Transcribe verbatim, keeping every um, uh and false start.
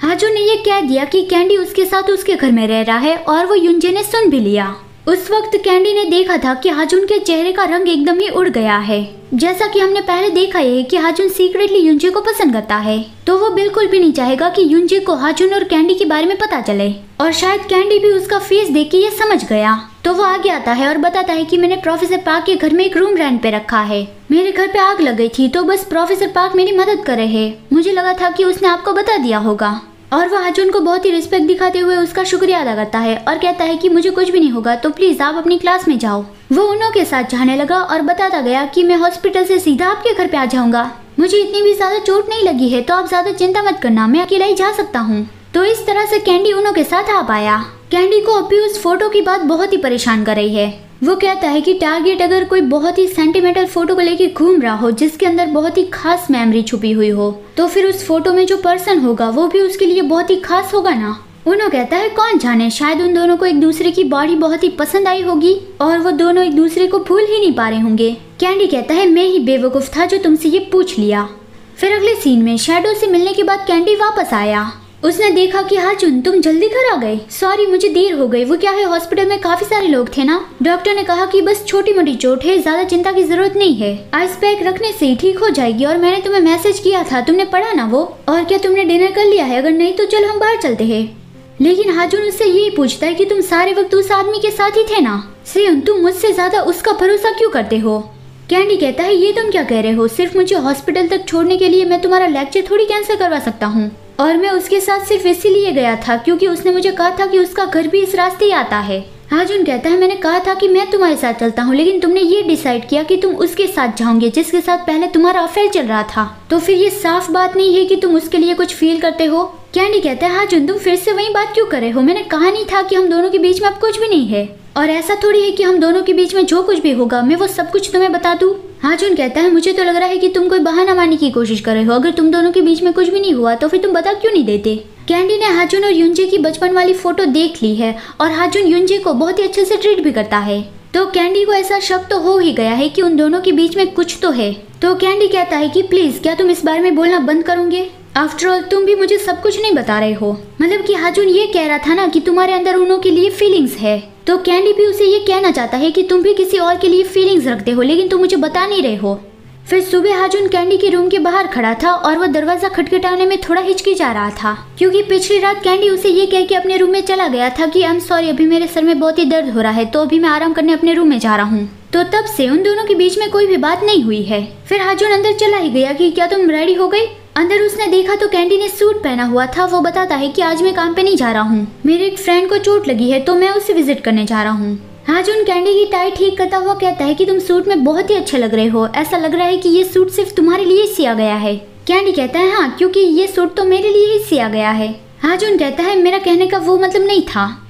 हाजुन ने ये कह दिया कि कैंडी उसके साथ उसके घर में रह रहा है और वो युंजे ने सुन भी लिया। उस वक्त कैंडी ने देखा था कि हाजुन के चेहरे का रंग एकदम ही उड़ गया है। जैसा कि हमने पहले देखा है कि हाजुन सीक्रेटली युंजे को पसंद करता है, तो वो बिल्कुल भी नहीं चाहेगा कि युंजे को हाजुन और कैंडी के बारे में पता चले। और शायद कैंडी भी उसका फेस देख के ये समझ गया, तो वो आगे आता है और बताता है कि मैंने प्रोफेसर पार्क के घर में एक रूम रेंट पे रखा है। मेरे घर पे आग लग गई थी, तो बस प्रोफेसर पार्क मेरी मदद कर रहे हैं। मुझे लगा था कि उसने आपको बता दिया होगा। और वह हाजुन को बहुत ही रिस्पेक्ट दिखाते हुए उसका शुक्रिया अदा करता है और कहता है कि मुझे कुछ भी नहीं होगा, तो प्लीज आप अपनी क्लास में जाओ। वो उन्हों के साथ जाने लगा और बताता गया कि मैं हॉस्पिटल से सीधा आपके घर पे आ जाऊंगा। मुझे इतनी भी ज्यादा चोट नहीं लगी है, तो आप ज्यादा चिंता मत करना, मैं अकेला ही जा सकता हूँ। तो इस तरह से कैंडी उन्हों के साथ आ पाया। कैंडी को अभी उस फोटो की बात बहुत ही परेशान कर रही है। वो कहता है कि टारगेट अगर कोई बहुत ही सेंटिमेंटल फोटो को लेके घूम रहा हो जिसके अंदर बहुत ही खास मेमोरी छुपी हुई हो, तो फिर उस फोटो में जो पर्सन होगा वो भी उसके लिए बहुत ही खास होगा ना। उन्हों कहता है कौन जाने, शायद उन दोनों को एक दूसरे की बॉडी बहुत ही पसंद आई होगी और वो दोनों एक दूसरे को भूल ही नहीं पा रहे होंगे। कैंडी कहता है मैं ही बेवकूफ था जो तुमसे ये पूछ लिया। फिर अगले सीन में शैडो से मिलने के बाद कैंडी वापस आया। उसने देखा कि हाजुन तुम जल्दी घर आ गए, सॉरी मुझे देर हो गई। वो क्या है, हॉस्पिटल में काफी सारे लोग थे ना। डॉक्टर ने कहा कि बस छोटी मोटी चोट है, ज्यादा चिंता की जरूरत नहीं है, आइस पैक रखने से ठीक हो जाएगी। और मैंने तुम्हें मैसेज किया था, तुमने पढ़ा ना वो? और क्या तुमने डिनर कर लिया है? अगर नहीं तो चल हम बाहर चलते हैं। लेकिन हाजुन उससे यही पूछता है कि तुम सारे वक्त उस आदमी के साथ ही थे ना। सेयुन तुम मुझसे ज्यादा उसका भरोसा क्यों करते हो? कैंडी कहता है ये तुम क्या कह रहे हो, सिर्फ मुझे हॉस्पिटल तक छोड़ने के लिए मैं तुम्हारा लेक्चर थोड़ी कैंसिल करवा सकता हूँ। और मैं उसके साथ सिर्फ इसीलिए गया था क्योंकि उसने मुझे कहा था कि उसका घर भी इस रास्ते ही आता है। हाजुन कहता है मैंने कहा था कि मैं तुम्हारे साथ चलता हूँ, लेकिन तुमने ये डिसाइड किया कि तुम उसके साथ जाओगे जिसके साथ पहले तुम्हारा अफेयर चल रहा था। तो फिर ये साफ बात नहीं है कि तुम उसके लिए कुछ फील करते हो? कैंडी कहता है हाजुन तुम फिर से वही बात क्यों कर रहे हो? मैंने कहा नहीं था कि हम दोनों के बीच में अब कुछ भी नहीं है, और ऐसा थोड़ी है कि हम दोनों के बीच में जो कुछ भी होगा मैं वो सब कुछ तुम्हें बता दूं। हाजुन कहता है मुझे तो लग रहा है कि तुम कोई बहाना मारने की कोशिश कर रहे हो। अगर तुम दोनों के बीच में कुछ भी नहीं हुआ तो फिर तुम बता क्यों नहीं देते? कैंडी ने हाजुन और युंजे की बचपन वाली फोटो देख ली है और हाजुन युंजे को बहुत ही अच्छे से ट्रीट भी करता है, तो कैंडी को ऐसा शक तो हो ही गया है कि उन दोनों के बीच में कुछ तो है। तो कैंडी कहता है कि प्लीज क्या तुम इस बारे में बोलना बंद करोगे? आफ्टर ऑल तुम भी मुझे सब कुछ नहीं बता रहे हो। मतलब कि हाजुन ये कह रहा था ना कि तुम्हारे अंदर उन्हों के लिए फीलिंग्स है, तो कैंडी भी उसे ये कहना चाहता है कि तुम भी किसी और के लिए फीलिंग्स रखते हो, लेकिन तुम मुझे बता नहीं रहे हो। फिर सुबह हाजुन कैंडी के रूम के बाहर खड़ा था और वह दरवाजा खटखटाने में थोड़ा हिचकिचा रहा था, क्योंकि पिछली रात कैंडी उसे ये कह के अपने रूम में चला गया था कि आई एम सॉरी अभी मेरे सर में बहुत ही दर्द हो रहा है, तो अभी मैं आराम करने अपने रूम में जा रहा हूँ। तो तब से उन दोनों के बीच में कोई भी बात नहीं हुई है। फिर हाजुन अंदर चला ही गया कि क्या तुम रेडी हो गई? अंदर उसने देखा तो कैंडी ने सूट पहना हुआ था। वो बताता है कि आज मैं काम पे नहीं जा रहा हूँ, मेरे एक फ्रेंड को चोट लगी है तो मैं उसे विजिट करने जा रहा हूँ। हाजुन कैंडी की टाई ठीक करता हुआ कहता है कि तुम सूट में बहुत ही अच्छे लग रहे हो, ऐसा लग रहा है कि ये सूट सिर्फ तुम्हारे लिए ही सिया गया है। कैंडी कहता है हाँ, क्योंकि ये सूट तो मेरे लिए ही सिया गया है। हाजुन कहता है मेरा कहने का वो मतलब नहीं था।